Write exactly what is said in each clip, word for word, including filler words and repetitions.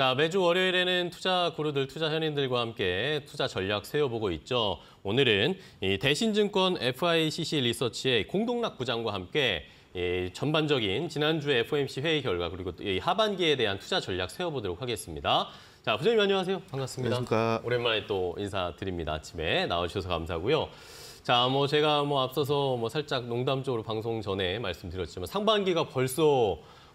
자, 매주 월요일에는 투자 구루들, 투자 현인들과 함께 투자 전략 세워보고 있죠. 오늘은 이 대신증권 에프아이씨씨 리서치의 공동락 부장과 함께 이 전반적인 지난주 에프오엠씨 회의 결과 그리고 이 하반기에 대한 투자 전략 세워보도록 하겠습니다. 자, 부장님 안녕하세요. 반갑습니다. 안녕하십니까. 오랜만에 또 인사드립니다. 아침에 나와주셔서 감사하고요. 자, 뭐 제가 뭐 앞서서 뭐 살짝 농담적으로 방송 전에 말씀드렸지만 상반기가 벌써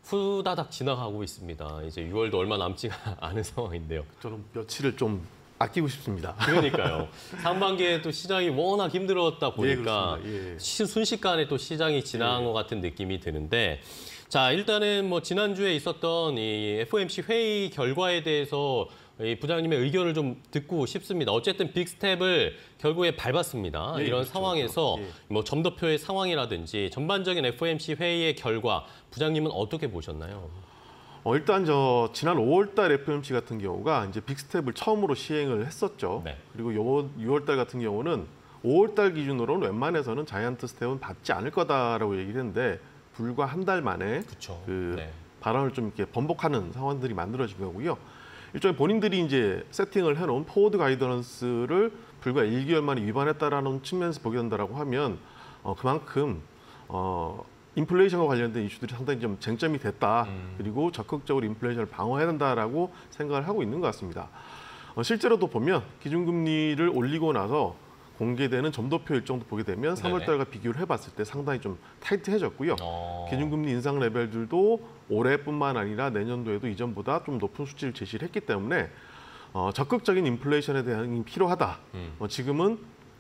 후다닥 지나가고 있습니다. 이제 유월도 얼마 남지가 않은 상황인데요. 저는 며칠을 좀 아끼고 싶습니다. 그러니까요. 상반기에 또 시장이 워낙 힘들었다 보니까 예, 예. 순식간에 또 시장이 지나간 예. 것 같은 느낌이 드는데, 자, 일단은 뭐 지난주에 있었던 이 에프오엠씨 회의 결과에 대해서 이 부장님의 의견을 좀 듣고 싶습니다. 어쨌든 빅스텝을 결국에 밟았습니다. 네, 이런 그렇죠, 상황에서 그렇죠. 뭐 점도표의 상황이라든지 전반적인 에프오엠씨 회의의 결과 부장님은 어떻게 보셨나요? 어, 일단 저 지난 오월 달 에프오엠씨 같은 경우가 이제 빅스텝을 처음으로 시행을 했었죠. 네. 그리고 요 유월 달 같은 경우는 오월 달 기준으로는 웬만해서는 자이언트 스텝은 받지 않을 거다라고 얘기를 했는데 불과 한 달 만에 그쵸. 그 네. 발언을 좀 이렇게 번복하는 상황들이 만들어진 거고요. 일종의 본인들이 이제 세팅을 해놓은 포워드 가이더넌스를 불과 일 개월 만에 위반했다라는 측면에서 보게 된다라고 하면 어, 그만큼 어, 인플레이션과 관련된 이슈들이 상당히 좀 쟁점이 됐다. 음. 그리고 적극적으로 인플레이션을 방어해야 된다라고 생각을 하고 있는 것 같습니다. 어, 실제로도 보면 기준금리를 올리고 나서 공개되는 점도표 일정도 보게 되면 삼월 달과 비교를 해봤을 때 상당히 좀 타이트해졌고요. 어... 기준금리 인상 레벨들도 올해뿐만 아니라 내년도에도 이전보다 좀 높은 수치를 제시를 했기 때문에 어, 적극적인 인플레이션에 대응이 필요하다. 음. 어, 지금은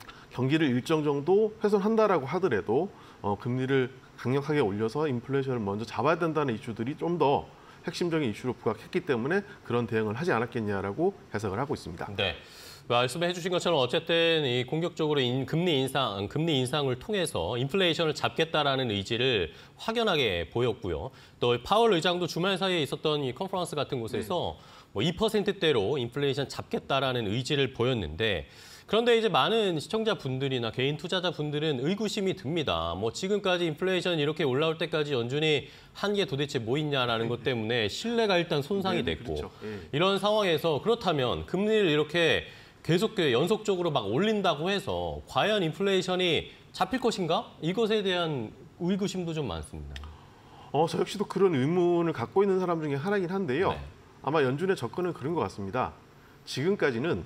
경기를 일정 정도 훼손한다라고 하더라도 어, 금리를 강력하게 올려서 인플레이션을 먼저 잡아야 된다는 이슈들이 좀 더 핵심적인 이슈로 부각했기 때문에 그런 대응을 하지 않았겠냐라고 해석을 하고 있습니다. 네. 말씀해 주신 것처럼 어쨌든 이 공격적으로 인, 금리 인상, 금리 인상을 통해서 인플레이션을 잡겠다라는 의지를 확연하게 보였고요. 또 파월 의장도 주말 사이에 있었던 이 컨퍼런스 같은 곳에서 네. 뭐 이 퍼센트대로 인플레이션 잡겠다라는 의지를 보였는데, 그런데 이제 많은 시청자분들이나 개인 투자자분들은 의구심이 듭니다. 뭐 지금까지 인플레이션 이렇게 올라올 때까지 연준이 한 게 도대체 뭐 있냐라는 것 때문에 신뢰가 일단 손상이 됐고, 그렇죠. 네. 이런 상황에서 그렇다면 금리를 이렇게 계속 연속적으로 막 올린다고 해서 과연 인플레이션이 잡힐 것인가? 이것에 대한 의구심도 좀 많습니다. 어, 저 역시도 그런 의문을 갖고 있는 사람 중에 하나이긴 한데요. 네. 아마 연준의 접근은 그런 것 같습니다. 지금까지는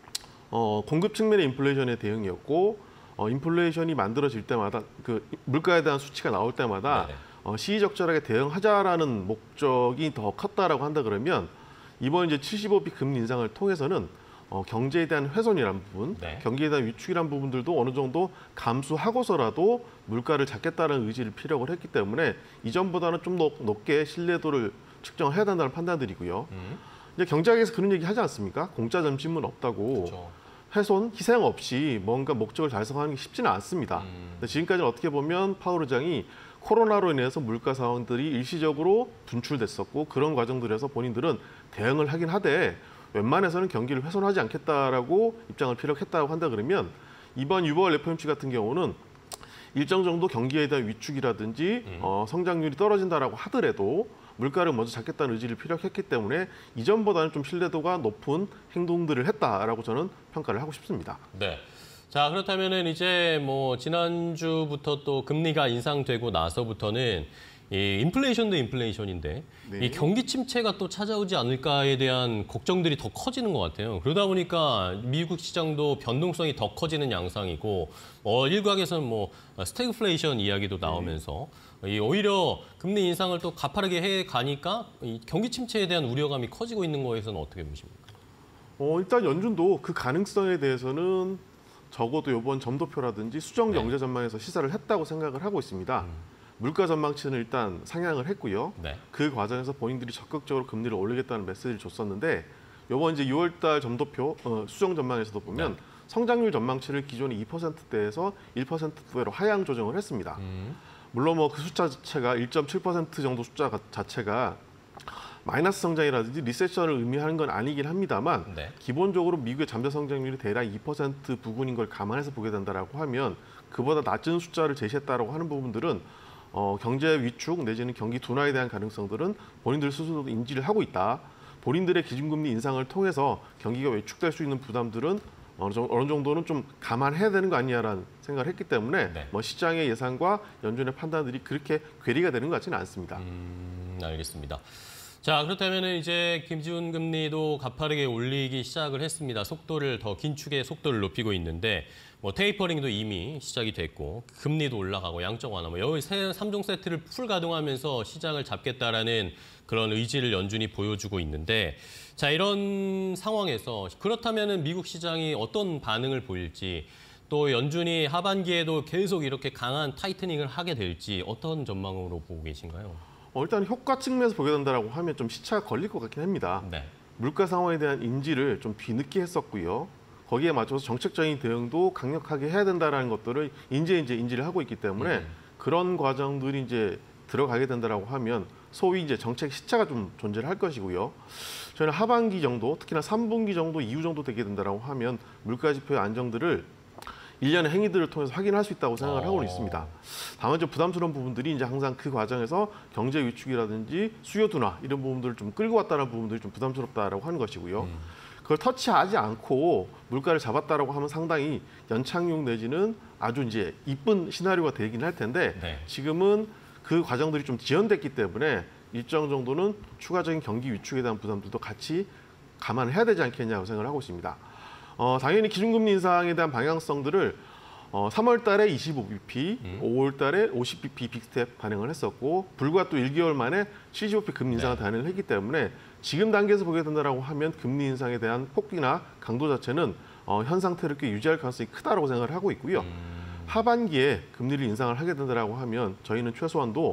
어, 공급 측면의 인플레이션의 대응이었고, 어, 인플레이션이 만들어질 때마다 그 물가에 대한 수치가 나올 때마다 어, 시의적절하게 대응하자라는 목적이 더 컸다라고 한다 그러면 이번 이제 칠십오 비 금리 인상을 통해서는 어, 경제에 대한 훼손이라는 부분, 네. 경기에 대한 위축이라는 부분들도 어느 정도 감수하고서라도 물가를 잡겠다는 의지를 피력을 했기 때문에 이전보다는 좀 더 높게 신뢰도를 측정해야 된다는 판단들이고요. 음. 이제 경제학에서 그런 얘기 하지 않습니까? 공짜 점심은 없다고. 그쵸. 훼손, 희생 없이 뭔가 목적을 달성하는 게 쉽지는 않습니다. 음. 근데 지금까지는 어떻게 보면 파월 의장이 코로나로 인해서 물가 상황들이 일시적으로 분출됐었고 그런 과정들에서 본인들은 대응을 하긴 하되 웬만해서는 경기를 훼손하지 않겠다라고 입장을 피력했다고 한다 그러면 이번 유월 에프오엠씨 같은 경우는 일정 정도 경기에 대한 위축이라든지 음. 어, 성장률이 떨어진다라고 하더라도 물가를 먼저 잡겠다는 의지를 피력했기 때문에 이전보다는 좀 신뢰도가 높은 행동들을 했다라고 저는 평가를 하고 싶습니다. 네. 자, 그렇다면은 이제 뭐 지난주부터 또 금리가 인상되고 나서부터는 이 인플레이션도 인플레이션인데 네. 이 경기 침체가 또 찾아오지 않을까에 대한 걱정들이 더 커지는 것 같아요. 그러다 보니까 미국 시장도 변동성이 더 커지는 양상이고 어, 일각에서는 뭐 스태그플레이션 이야기도 나오면서 네. 이 오히려 금리 인상을 또 가파르게 해 가니까 이 경기 침체에 대한 우려감이 커지고 있는 거에서는 어떻게 보십니까? 어, 일단 연준도 그 가능성에 대해서는 적어도 이번 점도표라든지 수정 경제 전망에서 시사를 했다고 생각을 하고 있습니다. 음. 물가 전망치는 일단 상향을 했고요. 네. 그 과정에서 본인들이 적극적으로 금리를 올리겠다는 메시지를 줬었는데 이번 이제 유월 달 점도표 어, 수정 전망에서도 보면 네. 성장률 전망치를 기존의 이 퍼센트대에서 일 퍼센트대로 하향 조정을 했습니다. 음. 물론 뭐 그 숫자 자체가 일 점 칠 퍼센트 정도 숫자 자체가 마이너스 성장이라든지 리세션을 의미하는 건 아니긴 합니다만 네. 기본적으로 미국의 잠재 성장률이 대략 이 퍼센트 부근인 걸 감안해서 보게 된다라고 하면 그보다 낮은 숫자를 제시했다라고 하는 부분들은 어, 경제 위축 내지는 경기 둔화에 대한 가능성들은 본인들 스스로도 인지를 하고 있다. 본인들의 기준금리 인상을 통해서 경기가 위축될 수 있는 부담들은 어느 정도, 어느 정도는 좀 감안해야 되는 거 아니냐라는 생각을 했기 때문에 네. 뭐 시장의 예상과 연준의 판단들이 그렇게 괴리가 되는 것 같지는 않습니다. 음, 알겠습니다. 자, 그렇다면 이제 기준 금리도 가파르게 올리기 시작을 했습니다. 속도를 더 긴축의 속도를 높이고 있는데 뭐 테이퍼링도 이미 시작이 됐고 금리도 올라가고 양적 완화 뭐 여기 삼 종 세트를 풀 가동하면서 시장을 잡겠다라는 그런 의지를 연준이 보여주고 있는데 자, 이런 상황에서 그렇다면은 미국 시장이 어떤 반응을 보일지 또 연준이 하반기에도 계속 이렇게 강한 타이트닝을 하게 될지 어떤 전망으로 보고 계신가요? 어, 일단 효과 측면에서 보게 된다라고 하면 좀 시차가 걸릴 것 같긴 합니다. 네. 물가 상황에 대한 인지를 좀 뒤늦게 했었고요. 거기에 맞춰서 정책적인 대응도 강력하게 해야 된다라는 것들을 이제 이제 인지를 하고 있기 때문에 음. 그런 과정들이 이제 들어가게 된다라고 하면 소위 이제 정책 시차가 좀 존재를 할 것이고요. 저희는 하반기 정도, 특히나 삼 분기 정도 이후 정도 되게 된다라고 하면 물가 지표의 안정들을 일련의 행위들을 통해서 확인할 수 있다고 생각을 하고 있습니다. 다만 좀 부담스러운 부분들이 이제 항상 그 과정에서 경제 위축이라든지 수요 둔화 이런 부분들을 좀 끌고 왔다는 부분들이 좀 부담스럽다라고 하는 것이고요. 음. 그걸 터치하지 않고 물가를 잡았다라고 하면 상당히 연착륙 내지는 아주 이제 이쁜 시나리오가 되긴 할 텐데 네. 지금은 그 과정들이 좀 지연됐기 때문에 일정 정도는 추가적인 경기 위축에 대한 부담들도 같이 감안해야 되지 않겠냐고 생각을 하고 있습니다. 어, 당연히 기준금리 인상에 대한 방향성들을 어, 삼월 달에 이십오 비피, 음. 오월 달에 오십 비피 빅스텝 반영을 했었고 불과 또 일 개월 만에 칠십오 비피 금리 인상을 네. 단행을 했기 때문에 지금 단계에서 보게 된다고 하면 금리 인상에 대한 폭이나 강도 자체는 어, 현 상태를 꽤 유지할 가능성이 크다고 생각을 하고 있고요. 음. 하반기에 금리를 인상을 하게 된다고 하면 저희는 최소한도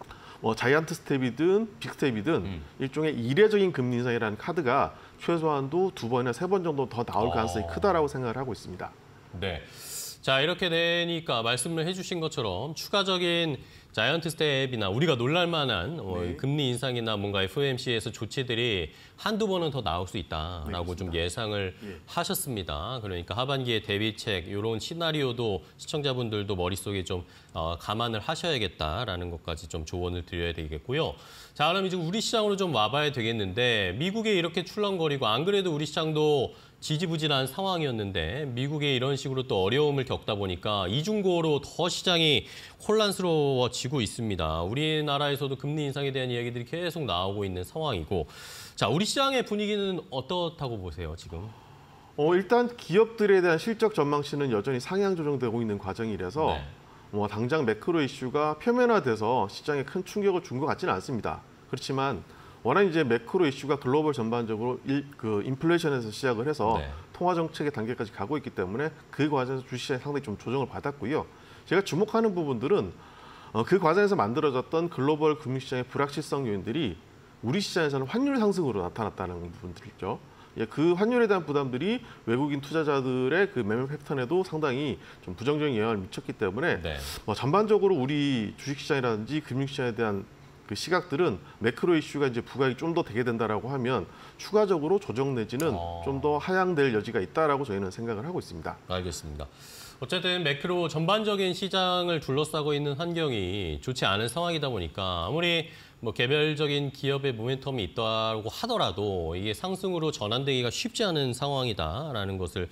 뭐 자이언트 스텝이든 빅스텝이든 음. 일종의 이례적인 금리 인상이라는 카드가 최소한도 두 번이나 세 번 정도 더 나올 가능성이 어. 크다라고 생각을 하고 있습니다. 네. 자, 이렇게 되니까 말씀을 해주신 것처럼 추가적인 자이언트 스텝이나 우리가 놀랄만한 네. 어, 금리 인상이나 뭔가 에프오엠씨에서 조치들이 한두 번은 더 나올 수 있다라고 네, 좀 예상을 예. 하셨습니다. 그러니까 하반기에 대비책 이런 시나리오도 시청자분들도 머릿속에 좀 어, 감안을 하셔야겠다라는 것까지 좀 조언을 드려야 되겠고요. 자, 그럼 이제 우리 시장으로 좀 와봐야 되겠는데 미국에 이렇게 출렁거리고 안 그래도 우리 시장도 지지부진한 상황이었는데 미국에 이런 식으로 또 어려움을 겪다 보니까 이중고로 더 시장이 혼란스러워지고 있습니다. 우리나라에서도 금리 인상에 대한 이야기들이 계속 나오고 있는 상황이고 자, 우리 시장의 분위기는 어떻다고 보세요, 지금? 어, 일단 기업들에 대한 실적 전망치는 여전히 상향 조정되고 있는 과정이라서 네. 뭐 당장 매크로 이슈가 표면화돼서 시장에 큰 충격을 준 것 같지는 않습니다. 그렇지만 워낙 이제 매크로 이슈가 글로벌 전반적으로 일, 그 인플레이션에서 시작을 해서 네. 통화 정책의 단계까지 가고 있기 때문에 그 과정에서 주식시장이 상당히 좀 조정을 받았고요. 제가 주목하는 부분들은 어, 그 과정에서 만들어졌던 글로벌 금융시장의 불확실성 요인들이 우리 시장에서는 환율 상승으로 나타났다는 부분들이죠. 예, 그 환율에 대한 부담들이 외국인 투자자들의 그 매매 패턴에도 상당히 좀 부정적인 영향을 미쳤기 때문에 네. 뭐 전반적으로 우리 주식시장이라든지 금융시장에 대한 그 시각들은 매크로 이슈가 이제 부각이 좀 더 되게 된다라고 하면 추가적으로 조정 내지는 어... 좀 더 하향될 여지가 있다라고 저희는 생각을 하고 있습니다. 알겠습니다. 어쨌든 매크로 전반적인 시장을 둘러싸고 있는 환경이 좋지 않은 상황이다 보니까 아무리 뭐 개별적인 기업의 모멘텀이 있다고 하더라도 이게 상승으로 전환되기가 쉽지 않은 상황이다라는 것을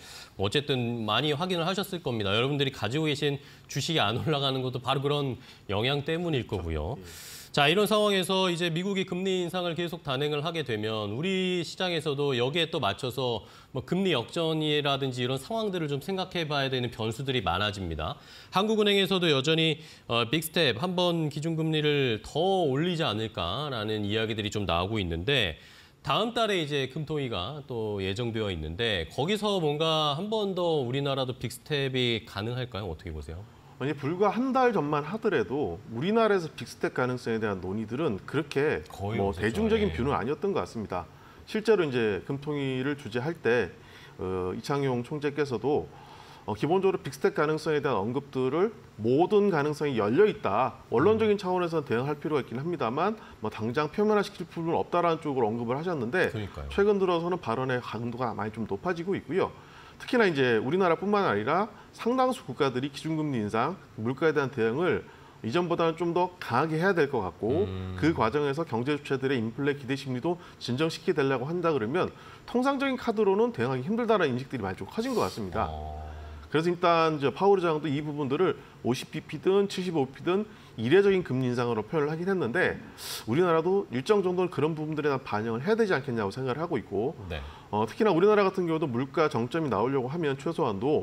어쨌든 많이 확인을 하셨을 겁니다. 여러분들이 가지고 계신 주식이 안 올라가는 것도 바로 그런 영향 때문일 거고요. 자, 이런 상황에서 이제 미국이 금리 인상을 계속 단행을 하게 되면 우리 시장에서도 여기에 또 맞춰서 뭐 금리 역전이라든지 이런 상황들을 좀 생각해 봐야 되는 변수들이 많아집니다. 한국은행에서도 여전히 어, 빅스텝 한 번 기준금리를 더 올리지 않을까라는 이야기들이 좀 나오고 있는데 다음 달에 이제 금토위가 또 예정되어 있는데 거기서 뭔가 한 번 더 우리나라도 빅스텝이 가능할까요? 어떻게 보세요? 아니, 불과 한 달 전만 하더라도 우리나라에서 빅스텝 가능성에 대한 논의들은 그렇게 뭐 대중적인 뷰는 아니었던 것 같습니다. 실제로 이제 금통위를 주재할 때 어, 이창용 총재께서도 어, 기본적으로 빅스텝 가능성에 대한 언급들을 모든 가능성이 열려 있다. 원론적인 차원에서는 대응할 필요가 있긴 합니다만 뭐 당장 표면화시킬 부분은 없다라는 쪽으로 언급을 하셨는데 그러니까요. 최근 들어서는 발언의 강도가 많이 좀 높아지고 있고요. 특히나 이제 우리나라뿐만 아니라 상당수 국가들이 기준금리 인상, 물가에 대한 대응을 이전보다는 좀 더 강하게 해야 될 것 같고 음. 그 과정에서 경제 주체들의 인플레 기대 심리도 진정시키게 되려고 한다 그러면 통상적인 카드로는 대응하기 힘들다는 인식들이 많이 좀 커진 것 같습니다. 어. 그래서 일단 저 파월 의장도 이 부분들을 오십 비피든 칠십오 비피든 이례적인 금리 인상으로 표현을 하긴 했는데 우리나라도 일정 정도는 그런 부분들에 대한 반영을 해야 되지 않겠냐고 생각을 하고 있고 네. 어, 특히나 우리나라 같은 경우도 물가 정점이 나오려고 하면 최소한도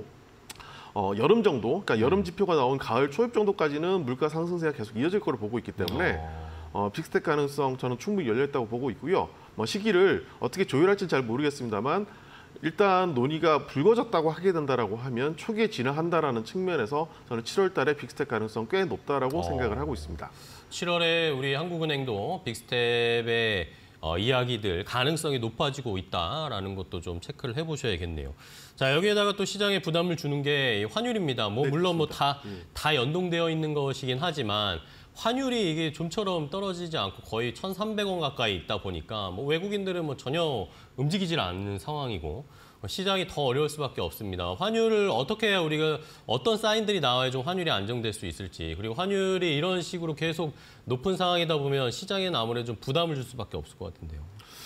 어, 여름 정도, 그러니까 여름 지표가 나온 가을 초입 정도까지는 물가 상승세가 계속 이어질 거로 보고 있기 때문에 어, 빅스텝 가능성 저는 충분히 열려 있다고 보고 있고요. 뭐 시기를 어떻게 조율할지는 잘 모르겠습니다만 일단 논의가 불거졌다고 하게 된다라고 하면 초기에 진행한다라는 측면에서 저는 칠월 달에 빅스텝 가능성 꽤 높다라고 어. 생각을 하고 있습니다. 칠월에 우리 한국은행도 빅스텝의 어, 이야기들 가능성이 높아지고 있다라는 것도 좀 체크를 해보셔야겠네요. 자, 여기에다가 또 시장에 부담을 주는 게 환율입니다. 뭐 네, 물론 뭐 다 다 예. 연동되어 있는 것이긴 하지만 환율이 이게 좀처럼 떨어지지 않고 거의 천삼백 원 가까이 있다 보니까 뭐 외국인들은 뭐 전혀 움직이질 않는 상황이고 시장이 더 어려울 수밖에 없습니다. 환율을 어떻게 해야 우리가 어떤 사인들이 나와야 좀 환율이 안정될 수 있을지 그리고 환율이 이런 식으로 계속 높은 상황이다 보면 시장에는 아무래도 좀 부담을 줄 수밖에 없을 것 같은데요.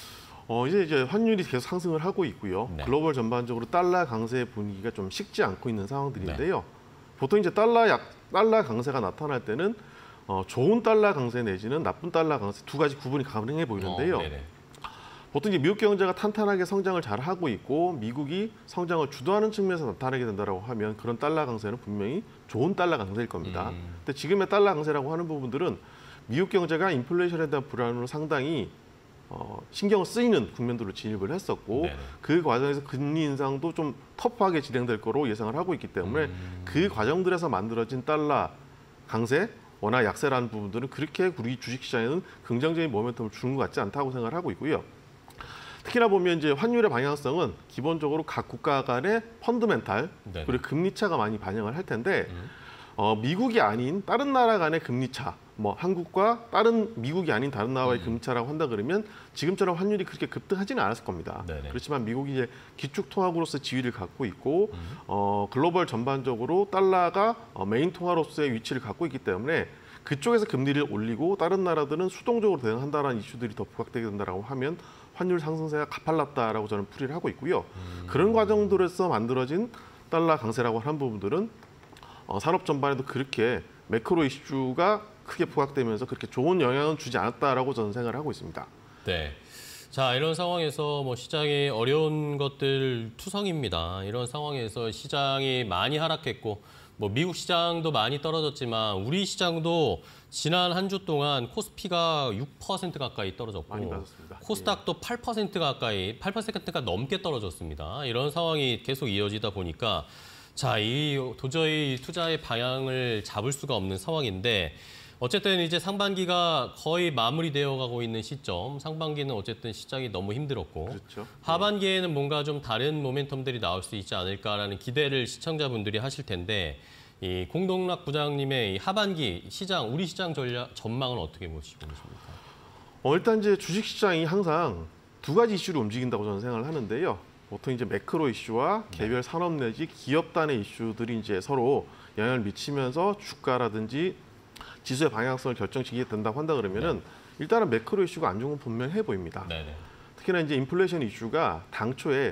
어, 이제 이제 환율이 계속 상승을 하고 있고요. 네. 글로벌 전반적으로 달러 강세 분위기가 좀 식지 않고 있는 상황들인데요. 네. 보통 이제 달러 약 달러 강세가 나타날 때는 어, 좋은 달러 강세 내지는 나쁜 달러 강세 두 가지 구분이 가능해 보이는데요. 어, 네네. 보통 이제 미국 경제가 탄탄하게 성장을 잘 하고 있고 미국이 성장을 주도하는 측면에서 나타나게 된다라고 하면 그런 달러 강세는 분명히 좋은 달러 강세일 겁니다. 음. 근데 지금의 달러 강세라고 하는 부분들은 미국 경제가 인플레이션에 대한 불안으로 상당히 어, 신경 쓰이는 국면들로 진입을 했었고 네네. 그 과정에서 금리 인상도 좀 터프하게 진행될 거로 예상을 하고 있기 때문에 음. 그 과정들에서 만들어진 달러 강세, 워낙 약세라는 부분들은 그렇게 우리 주식시장에는 긍정적인 모멘텀을 주는 것 같지 않다고 생각을 하고 있고요. 특히나 보면 이제 환율의 방향성은 기본적으로 각 국가 간의 펀드멘탈 네네. 그리고 금리 차가 많이 반영을 할 텐데 음. 어, 미국이 아닌 다른 나라 간의 금리 차, 뭐 한국과 다른 미국이 아닌 다른 나라의 음. 금리 차라고 한다 그러면 지금처럼 환율이 그렇게 급등하지는 않았을 겁니다. 네네. 그렇지만 미국이 이제 기축 통화국으로서 지위를 갖고 있고 음. 어, 글로벌 전반적으로 달러가 어, 메인 통화로서의 위치를 갖고 있기 때문에 그쪽에서 금리를 올리고 다른 나라들은 수동적으로 대응한다라는 이슈들이 더 부각되게 된다라고 하면 환율 상승세가 가팔랐다라고 저는 풀이를 하고 있고요. 음. 그런 과정들에서 만들어진 달러 강세라고 하는 부분들은 어, 산업 전반에도 그렇게 매크로 이슈가 크게 부각되면서 그렇게 좋은 영향은 주지 않았다라고 저는 생각을 하고 있습니다. 네. 자, 이런 상황에서 뭐 시장이 어려운 것들 투성입니다. 이런 상황에서 시장이 많이 하락했고 뭐 미국 시장도 많이 떨어졌지만 우리 시장도 지난 한 주 동안 코스피가 육 퍼센트 가까이 떨어졌고 많이 빠졌습니다. 코스닥도 예. 팔 퍼센트 가까이, 팔 퍼센트가 넘게 떨어졌습니다. 이런 상황이 계속 이어지다 보니까 자, 이 도저히 투자의 방향을 잡을 수가 없는 상황인데 어쨌든 이제 상반기가 거의 마무리되어 가고 있는 시점, 상반기는 어쨌든 시장이 너무 힘들었고 그렇죠. 하반기에는 뭔가 좀 다른 모멘텀들이 나올 수 있지 않을까라는 기대를 시청자분들이 하실 텐데 이 공동락 부장님의 이 하반기 시장, 우리 시장 전략 전망은 어떻게 보시고 계십니까? 어, 일단 이제 주식 시장이 항상 두 가지 이슈로 움직인다고 저는 생각을 하는데요. 보통 이제 매크로 이슈와 개별 산업 내지 기업 단의 이슈들이 이제 서로 영향을 미치면서 주가라든지 지수의 방향성을 결정지게 된다고 한다 그러면은 네. 일단은 매크로 이슈가 안 좋은 건 분명해 보입니다. 네네. 특히나 이제 인플레이션 이슈가 당초에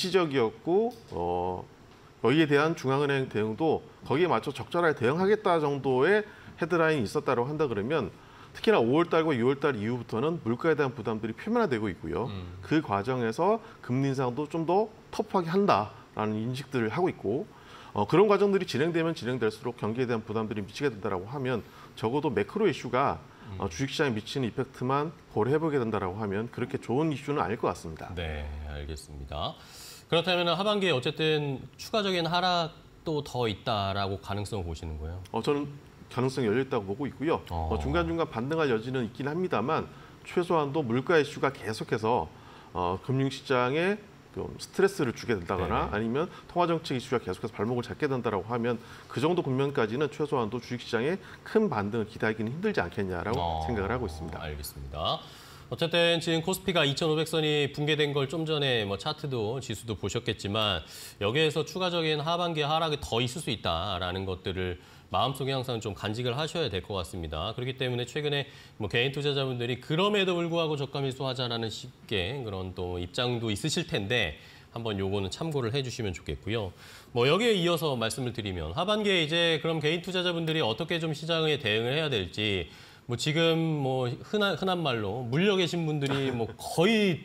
일시적이었고 어, 여기에 대한 중앙은행 대응도 거기에 맞춰 적절하게 대응하겠다 정도의 헤드라인이 있었다고 한다 그러면 특히나 오월 달과 유월 달 이후부터는 물가에 대한 부담들이 표면화되고 있고요. 음. 그 과정에서 금리 인상도 좀 더 터프하게 한다라는 인식들을 하고 있고 어, 그런 과정들이 진행되면 진행될수록 경기에 대한 부담들이 미치게 된다라고 하면 적어도 매크로 이슈가 어, 주식시장에 미치는 이펙트만 고려해보게 된다라고 하면 그렇게 좋은 이슈는 아닐 것 같습니다. 네, 알겠습니다. 그렇다면 하반기에 어쨌든 추가적인 하락도 더 있다라고 가능성을 보시는 거예요? 어, 저는 가능성이 열려 있다고 보고 있고요. 어. 어, 중간중간 반등할 여지는 있긴 합니다만 최소한도 물가 이슈가 계속해서 어, 금융시장에 좀 스트레스를 주게 된다거나 네네. 아니면 통화정책 이슈가 계속해서 발목을 잡게 된다고 하면 그 정도 국면까지는 최소한도 주식시장에 큰 반등을 기대하기는 힘들지 않겠냐라고 어, 생각을 하고 있습니다. 알겠습니다. 어쨌든 지금 코스피가 이천오백 선이 붕괴된 걸 좀 전에 뭐 차트도 지수도 보셨겠지만 여기에서 추가적인 하반기 하락이 더 있을 수 있다라는 것들을 마음속에 항상 좀 간직을 하셔야 될 것 같습니다. 그렇기 때문에 최근에 뭐 개인 투자자분들이 그럼에도 불구하고 저가 매수하자라는 식의 그런 또 입장도 있으실 텐데 한번 요거는 참고를 해주시면 좋겠고요. 뭐 여기에 이어서 말씀을 드리면 하반기에 이제 그럼 개인 투자자분들이 어떻게 좀 시장에 대응을 해야 될지 뭐 지금 뭐 흔한 흔한 말로 물려 계신 분들이 뭐 거의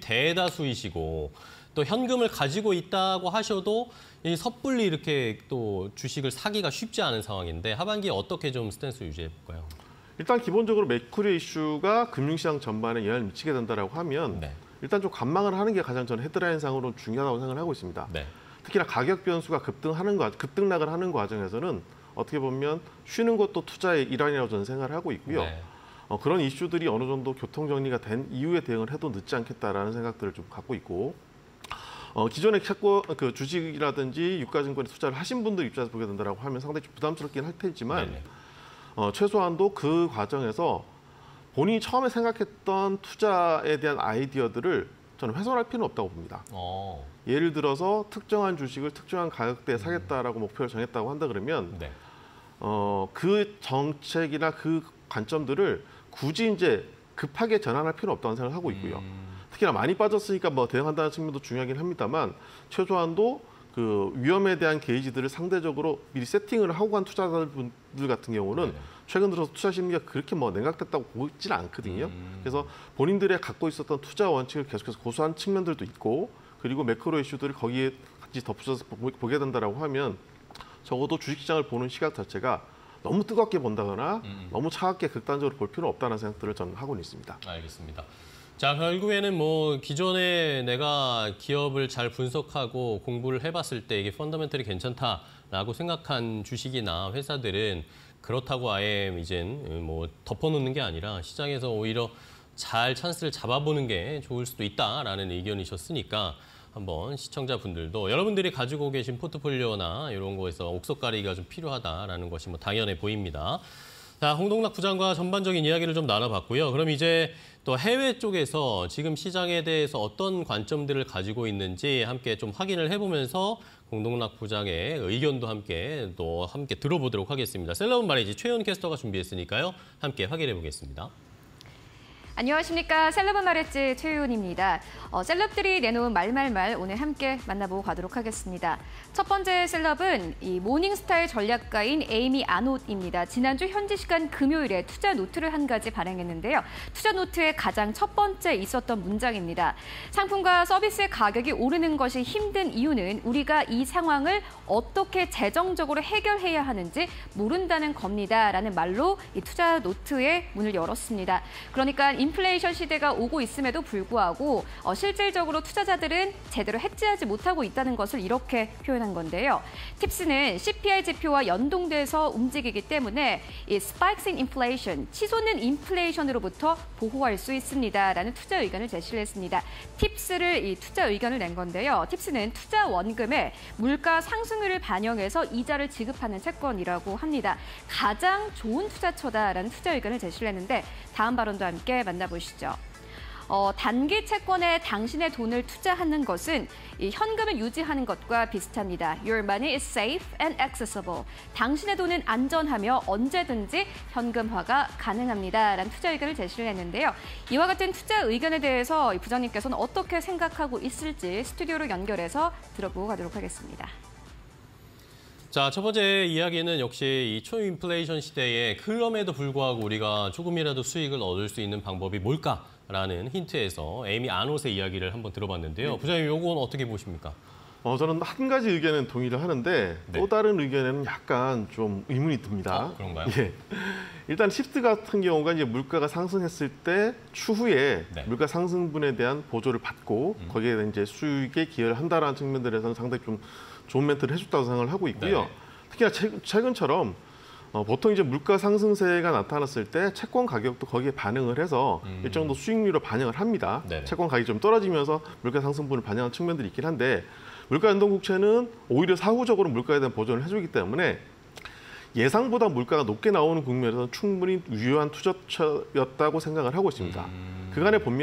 대다수이시고 또 현금을 가지고 있다고 하셔도 이 섣불리 이렇게 또 주식을 사기가 쉽지 않은 상황인데 하반기에 어떻게 좀 스탠스 유지해 볼까요? 일단 기본적으로 매크로 이슈가 금융시장 전반에 영향을 미치게 된다라고 하면 네. 일단 좀 관망을 하는 게 가장 저는 헤드라인상으로 중요하다고 생각을 하고 있습니다. 네. 특히나 가격 변수가 급등하는 거, 급등락을 하는 과정에서는 어떻게 보면 쉬는 것도 투자의 일환이라고 저는 생각을 하고 있고요. 네. 어, 그런 이슈들이 어느 정도 교통 정리가 된 이후에 대응을 해도 늦지 않겠다라는 생각들을 좀 갖고 있고 어, 기존에 채권, 그 주식이라든지 유가증권에 투자를 하신 분들 입장에서 보게 된다고 하면 상당히 좀 부담스럽긴 할 테지만 어, 최소한도 그 과정에서 본인이 처음에 생각했던 투자에 대한 아이디어들을 저는 훼손할 필요는 없다고 봅니다. 어. 예를 들어서 특정한 주식을 특정한 가격대에 사겠다라고 목표를 정했다고 한다 그러면 네. 어, 그 정책이나 그 관점들을 굳이 이제 급하게 전환할 필요는 없다고 생각을 하고 있고요. 음. 특히나 많이 빠졌으니까 뭐 대응한다는 측면도 중요하긴 합니다만 최소한도 그 위험에 대한 게이지들을 상대적으로 미리 세팅을 하고 간 투자자분들 같은 경우는 네. 최근 들어서 투자 심리가 그렇게 뭐 냉각됐다고 보이지는 않거든요. 음. 그래서 본인들의 갖고 있었던 투자 원칙을 계속해서 고수한 측면들도 있고 그리고 매크로 이슈들을 거기에 같이 덧붙여서 보게 된다라고 하면 적어도 주식시장을 보는 시각 자체가 너무 뜨겁게 본다거나 음. 너무 차갑게 극단적으로 볼 필요는 없다는 생각들을 저는 하고 있습니다. 알겠습니다. 자, 결국에는 뭐 기존에 내가 기업을 잘 분석하고 공부를 해봤을 때 이게 펀더멘털이 괜찮다라고 생각한 주식이나 회사들은 그렇다고 아예 이젠 뭐 덮어놓는 게 아니라 시장에서 오히려 잘 찬스를 잡아보는 게 좋을 수도 있다라는 의견이셨으니까 한번 시청자분들도 여러분들이 가지고 계신 포트폴리오나 이런 거에서 옥석가리기가 좀 필요하다라는 것이 뭐 당연해 보입니다. 자, 홍동락 부장과 전반적인 이야기를 좀 나눠봤고요. 그럼 이제 또 해외 쪽에서 지금 시장에 대해서 어떤 관점들을 가지고 있는지 함께 좀 확인을 해보면서 홍동락 부장의 의견도 함께 또 함께 들어보도록 하겠습니다. 셀럽은 말이지 최현 캐스터가 준비했으니까요. 함께 확인해 보겠습니다. 안녕하십니까. 셀럽은 말했지 최유은입니다. 어, 셀럽들이 내놓은 말말말 오늘 함께 만나보고 가도록 하겠습니다. 첫 번째 셀럽은 이 모닝스타의 전략가인 에이미 아돛입니다. 지난주 현지 시간 금요일에 투자 노트를 한 가지 발행했는데요. 투자 노트의 가장 첫 번째 있었던 문장입니다. 상품과 서비스의 가격이 오르는 것이 힘든 이유는 우리가 이 상황을 어떻게 재정적으로 해결해야 하는지 모른다는 겁니다. 라는 말로 이 투자 노트의 문을 열었습니다. 그러니까 인플레이션 시대가 오고 있음에도 불구하고 어, 실질적으로 투자자들은 제대로 해지하지 못하고 있다는 것을 이렇게 표현한 건데요. 팁스는 씨피아이 지표와 연동돼서 움직이기 때문에 이 spikes in inflation, 치솟는 인플레이션으로부터 보호할 수 있습니다라는 투자 의견을 제시를 했습니다. 팁스를 이 투자 의견을 낸 건데요. 팁스는 투자 원금에 물가 상승률을 반영해서 이자를 지급하는 채권이라고 합니다. 가장 좋은 투자처다라는 투자 의견을 제시를 했는데 다음 발언도 함께 만나보시죠. 어, 단기 채권에 당신의 돈을 투자하는 것은 이 현금을 유지하는 것과 비슷합니다. Your money is safe and accessible. 당신의 돈은 안전하며 언제든지 현금화가 가능합니다. 라는 투자 의견을 제시를 했는데요. 이와 같은 투자 의견에 대해서 부장님께서는 어떻게 생각하고 있을지 스튜디오로 연결해서 들어보고 가도록 하겠습니다. 자, 첫 번째 이야기는 역시 이 초인플레이션 시대에 그럼에도 불구하고 우리가 조금이라도 수익을 얻을 수 있는 방법이 뭘까라는 힌트에서 에이미 아돛의 이야기를 한번 들어봤는데요. 네. 부장님, 요건 어떻게 보십니까? 어, 저는 한 가지 의견은 동의를 하는데 네. 또 다른 의견에는 약간 좀 의문이 듭니다. 어, 그런가요? 예. 일단 팁스 같은 경우가 이제 물가가 상승했을 때 추후에 네. 물가 상승분에 대한 보조를 받고 음. 거기에 이제 수익에 기여를 한다라는 측면들에서는 상당히 좀 좋은 멘트를 해줬다고 생각을 하고 있고요. 네. 특히나 최근처럼 어, 보통 이제 물가 상승세가 나타났을 때 채권 가격도 거기에 반응을 해서 음. 일정 정도 수익률로 반영을 합니다. 네네. 채권 가격이 좀 떨어지면서 물가 상승분을 반영하는 측면들이 있긴 한데 물가 연동 국채는 오히려 사후적으로 물가에 대한 보전을 해주기 때문에 예상보다 물가가 높게 나오는 국면에서는 충분히 유효한 투자처였다고 생각을 하고 있습니다. 음. 그간에 보면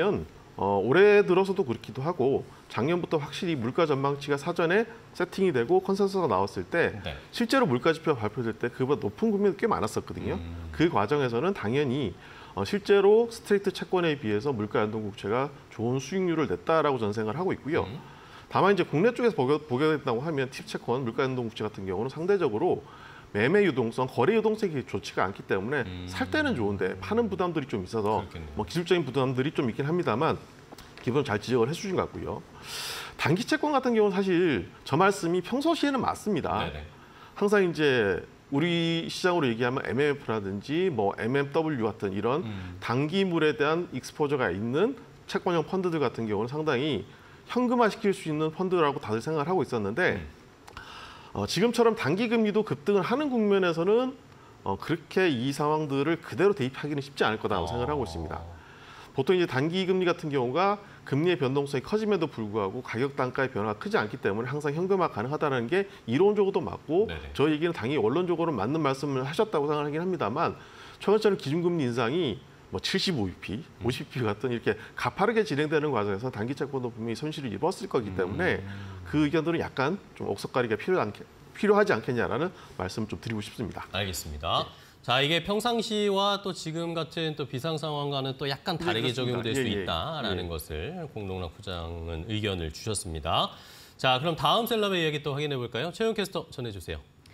어, 올해 들어서도 그렇기도 하고 작년부터 확실히 물가 전망치가 사전에 세팅이 되고 컨센서스가 나왔을 때 네. 실제로 물가 지표가 발표될 때 그보다 높은 국민이 꽤 많았었거든요. 음. 그 과정에서는 당연히 어, 실제로 스트레이트 채권에 비해서 물가 연동 국채가 좋은 수익률을 냈다라고 저는 생각을 하고 있고요. 음. 다만 이제 국내 쪽에서 보게, 보게 된다고 하면 팁 채권, 물가 연동 국채 같은 경우는 상대적으로 매매 유동성, 거래 유동성이 좋지가 않기 때문에 음. 살 때는 좋은데 파는 부담들이 좀 있어서 그렇겠네요. 뭐 기술적인 부담들이 좀 있긴 합니다만 기본 잘 지적을 해주신 것 같고요. 단기 채권 같은 경우는 사실 저 말씀이 평소시에는 맞습니다. 네네. 항상 이제 우리 시장으로 얘기하면 엠엠에프라든지 뭐 엠엠더블유 같은 이런 음. 단기물에 대한 익스포저가 있는 채권형 펀드들 같은 경우는 상당히 현금화시킬 수 있는 펀드라고 다들 생각을 하고 있었는데 음. 어, 지금처럼 단기 금리도 급등을 하는 국면에서는 어, 그렇게 이 상황들을 그대로 대입하기는 쉽지 않을 거다라고 어... 생각을 하고 있습니다. 보통 이제 단기 금리 같은 경우가 금리의 변동성이 커짐에도 불구하고 가격 단가의 변화가 크지 않기 때문에 항상 현금화 가능하다는 게 이론적으로도 맞고 네네. 저 얘기는 당연히 원론적으로 맞는 말씀을 하셨다고 생각하긴 합니다만 최근처럼 기준금리 인상이 뭐 칠십오 비피, 오십 비피 같은 이렇게 가파르게 진행되는 과정에서 단기 채권도 분명히 손실을 입었을 거기 때문에 음... 그 의견들은 약간 좀 옥석가리가 필요 않게, 필요하지 않겠냐라는 말씀을 좀 드리고 싶습니다. 알겠습니다. 네. 자, 이게 평상시와 또 지금 같은 또 비상 상황과는 또 약간 다르게 네, 적용될 수 예, 예. 있다라는 예. 것을 공동락 부장은 의견을 주셨습니다. 자, 그럼 다음 셀럽의 이야기 또 확인해 볼까요? 최영 캐스터 전해주세요.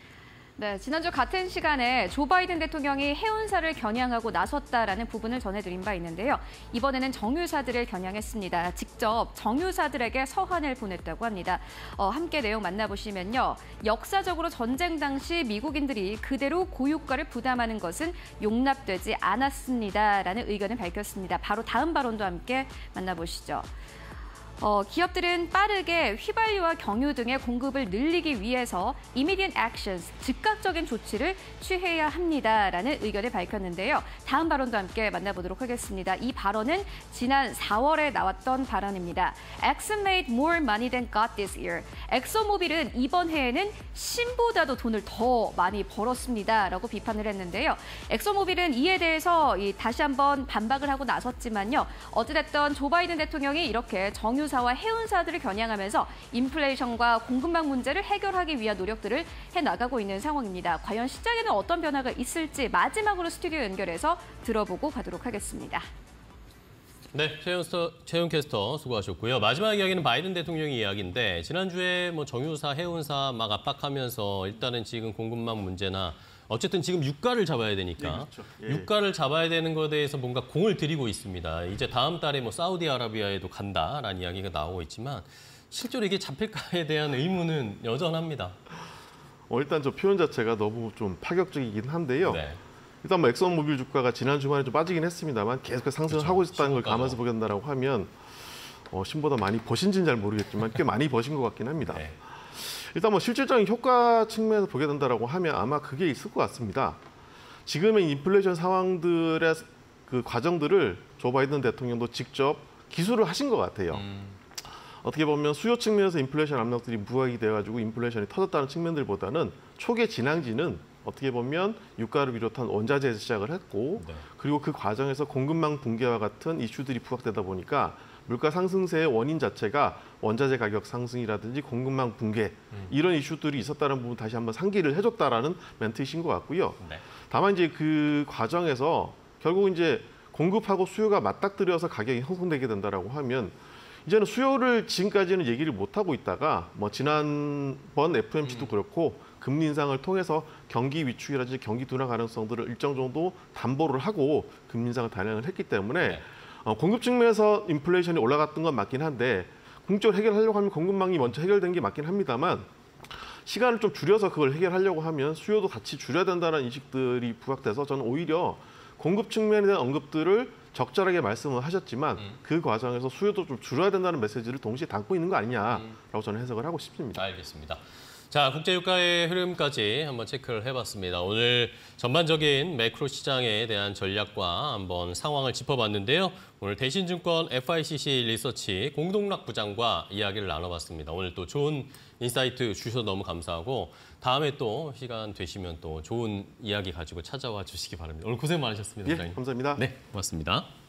네, 지난주 같은 시간에 조 바이든 대통령이 해운사를 겨냥하고 나섰다라는 부분을 전해드린 바 있는데요. 이번에는 정유사들을 겨냥했습니다. 직접 정유사들에게 서한을 보냈다고 합니다. 어, 함께 내용 만나보시면요. 역사적으로 전쟁 당시 미국인들이 그대로 고유가를 부담하는 것은 용납되지 않았습니다라는 의견을 밝혔습니다. 바로 다음 발언도 함께 만나보시죠. 어, 기업들은 빠르게 휘발유와 경유 등의 공급을 늘리기 위해서 immediate actions, 즉각적인 조치를 취해야 합니다라는 의견을 밝혔는데요. 다음 발언도 함께 만나보도록 하겠습니다. 이 발언은 지난 사월에 나왔던 발언입니다. Exxon made more money than got this year. 엑소모빌은 이번 해에는 신보다도 돈을 더 많이 벌었습니다라고 비판을 했는데요. 엑소모빌은 이에 대해서 이 다시 한번 반박을 하고 나섰지만요. 어찌됐든 조 바이든 대통령이 이렇게 정유 사와 해운사들을 겨냥하면서 인플레이션과 공급망 문제를 해결하기 위한 노력들을 해나가고 있는 상황입니다. 과연 시장에는 어떤 변화가 있을지 마지막으로 스튜디오 연결해서 들어보고 가도록 하겠습니다. 네, 최영, 최영 캐스터 수고하셨고요. 마지막 이야기는 바이든 대통령의 이야기인데 지난주에 뭐 정유사, 해운사 막 압박하면서 일단은 지금 공급망 문제나 어쨌든 지금 유가를 잡아야 되니까 네, 그렇죠. 예. 유가를 잡아야 되는 것에 대해서 뭔가 공을 들이고 있습니다. 이제 다음 달에 뭐 사우디아라비아에도 간다라는 이야기가 나오고 있지만 실제로 이게 잡힐까에 대한 의문은 여전합니다. 어, 일단 저 표현 자체가 너무 좀 파격적이긴 한데요. 네. 일단 뭐 엑선모빌 주가가 지난 주말에 좀 빠지긴 했습니다만 계속 상승을 그렇죠. 하고 있다는 걸 감안해서 보게 된다고 하면 어, 신보다 많이 버신지는 잘 모르겠지만 꽤 많이 버신 것 같긴 합니다. 네. 일단 뭐 실질적인 효과 측면에서 보게 된다라고 하면 아마 그게 있을 것 같습니다. 지금의 인플레이션 상황들의 그 과정들을 조 바이든 대통령도 직접 기술을 하신 것 같아요. 음. 어떻게 보면 수요 측면에서 인플레이션 압력들이 부각이 돼가지고 인플레이션이 터졌다는 측면들보다는 초기의 진앙지는 어떻게 보면 유가를 비롯한 원자재에서 시작을 했고 네. 그리고 그 과정에서 공급망 붕괴와 같은 이슈들이 부각되다 보니까 물가 상승세의 원인 자체가 원자재 가격 상승이라든지 공급망 붕괴 음. 이런 이슈들이 있었다는 부분 다시 한번 상기를 해줬다라는 멘트이신 것 같고요. 네. 다만 이제 그 과정에서 결국 이제 공급하고 수요가 맞닥뜨려서 가격이 형성되게 된다라고 하면 이제는 수요를 지금까지는 얘기를 못 하고 있다가 뭐 지난번 에프오엠씨도 음. 그렇고 금리 인상을 통해서 경기 위축이라든지 경기 둔화 가능성들을 일정 정도 담보를 하고 금리 인상을 단행을 했기 때문에. 네. 어, 공급 측면에서 인플레이션이 올라갔던 건 맞긴 한데 궁극적으로 해결하려고 하면 공급망이 먼저 해결된 게 맞긴 합니다만 시간을 좀 줄여서 그걸 해결하려고 하면 수요도 같이 줄여야 된다는 인식들이 부각돼서 저는 오히려 공급 측면에 대한 언급들을 적절하게 말씀을 하셨지만 음. 그 과정에서 수요도 좀 줄여야 된다는 메시지를 동시에 담고 있는 거 아니냐라고 저는 해석을 하고 싶습니다. 알겠습니다. 자, 국제유가의 흐름까지 한번 체크를 해봤습니다. 오늘 전반적인 매크로 시장에 대한 전략과 한번 상황을 짚어봤는데요. 오늘 대신증권 에프아이씨씨 리서치 공동락 부장과 이야기를 나눠봤습니다. 오늘 또 좋은 인사이트 주셔서 너무 감사하고 다음에 또 시간 되시면 또 좋은 이야기 가지고 찾아와 주시기 바랍니다. 오늘 고생 많으셨습니다. 예, 감사합니다. 네, 고맙습니다.